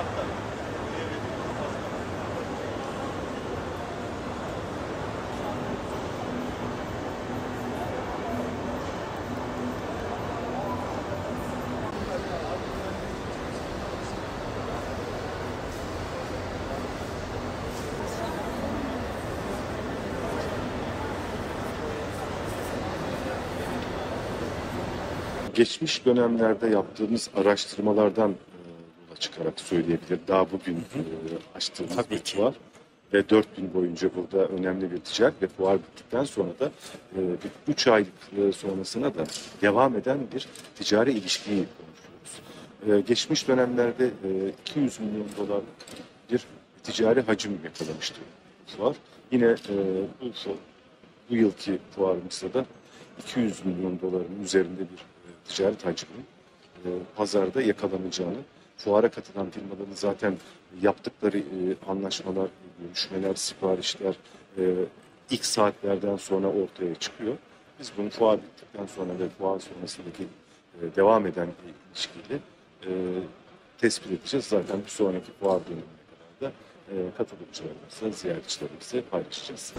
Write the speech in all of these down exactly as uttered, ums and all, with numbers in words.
Geçmiş dönemlerde yaptığımız araştırmalardan e, yola çıkarak söyleyebilir. Daha bugün e, açtığımız Tabii bir ki. fuar ve dört gün boyunca burada önemli bir ticaret ve fuar bittikten sonra da e, bir üç aylık e, sonrasına da devam eden bir ticari ilişkiyi konuşuyoruz. E, geçmiş dönemlerde e, iki yüz milyon dolarlık bir ticari hacim yakalamıştı fuar. Yine e, bu, bu yılki fuarımızda da iki yüz milyon doların üzerinde bir e, ticaret hacminin e, pazarda yakalanacağını, fuara katılan firmaların zaten yaptıkları e, anlaşmalar, görüşmeler, siparişler e, ilk saatlerden sonra ortaya çıkıyor. Biz bunu fuar bittikten sonra ve fuar sonrasındaki e, devam eden ilişkiyle e, tespit edeceğiz. Zaten bir sonraki fuar dönemine kadar da e, katılımcılarımızla, ziyaretçilerimizle paylaşacağız.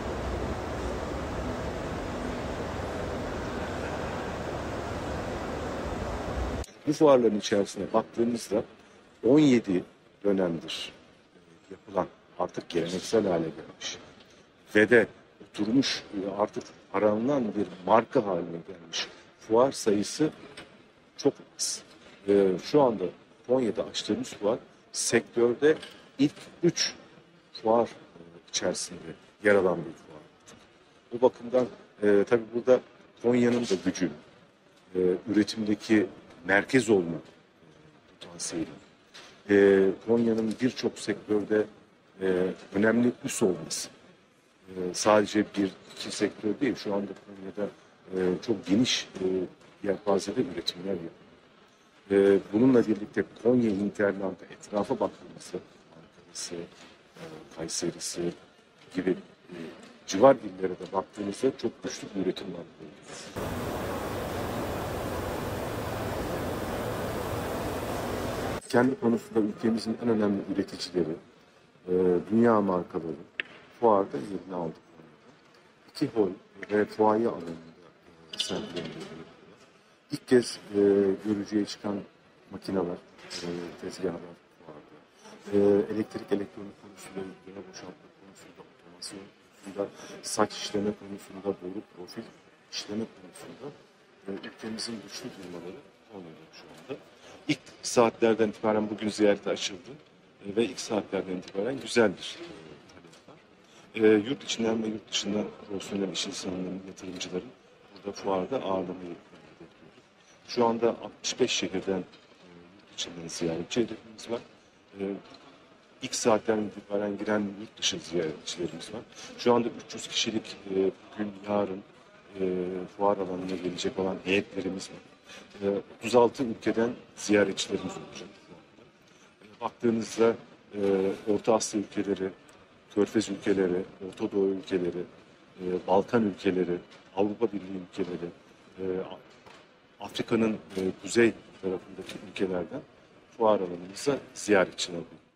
Bu fuarların içerisine baktığımızda on yedi dönemdir yapılan, artık geleneksel hale gelmiş ve de oturmuş, artık aranılan bir marka haline gelmiş fuar sayısı çok az. Şu anda Konya'da açtığımız fuar sektörde ilk üç fuar içerisinde yer alan bir fuar. Bu bakımdan e, tabii burada Konya'nın da gücü, e, üretimdeki merkez olma potansiyeli, e, Konya'nın birçok sektörde e, önemli üs olması, e, sadece bir iki sektör değil, şu anda Konya'da e, çok geniş e, yelpazede üretimler yapıyor. E, bununla birlikte Konya hinterland'a, etrafa baktığımızda Ankara'sı, e, Kayseri'si gibi e, civar illere de baktığımızda çok güçlü bir üretim var. Kendi konusunda ülkemizin en önemli üreticileri, e, dünya markaları fuarda yerini aldı. İki hol ve fuaye alanında e, sergilendirildi. İlk kez e, görücüye çıkan makineler, e, tezgahlar fuarda. E, elektrik elektronik konusunda, yükleme boşaltma konusunda, otomasyon konusunda, saç işleme konusunda, boru profil işleme konusunda e, ülkemizin güçlü firmaları Konya'da şu anda. İlk saatlerden itibaren bugün ziyarete açıldı e, ve ilk saatlerden itibaren güzel bir e, talep var. E, yurt içinden ve yurt dışından profesyonel iş insanlarının, yatırımcıların burada fuarda ağırlamayı hedefliyoruz. Şu anda altmış beş şehirden e, yurt içinden ziyaretçi hedefimiz var. E, ilk saatlerden itibaren giren yurt dışı ziyaretçilerimiz var. Şu anda üç yüz kişilik e, bugün, yarın e, fuar alanına gelecek olan heyetlerimiz var. otuz altı ülkeden ziyaretçilerimiz olacak. Baktığınızda Orta Asya ülkeleri, Körfez ülkeleri, Orta Doğu ülkeleri, Balkan ülkeleri, Avrupa Birliği ülkeleri, Afrika'nın kuzey tarafındaki ülkelerden fuar alanımıza ziyaretçiler